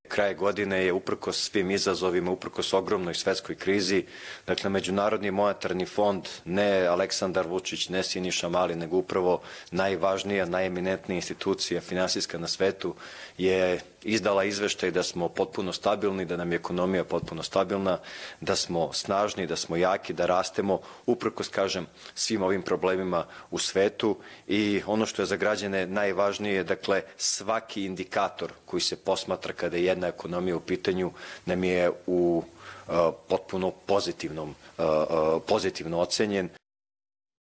Kraj godine je uprkos svim izazovima, uprkos ogromnoj svetskoj krizi, dakle Međunarodni monetarni fond, ne Aleksandar Vučić, ne Siniša Mali, nego upravo najvažnija, najeminentnija institucija finansijska na svetu je izdala izveštaj da smo potpuno stabilni, da nam je ekonomija potpuno stabilna, da smo snažni, da smo jaki, da rastemo, uprkos, kažem, svim ovim problemima u svetu. I ono što je za građane najvažnije, dakle, svaki indikator koji se posmatra kada je jedna ekonomija u pitanju nam je u potpuno pozitivno ocenjen.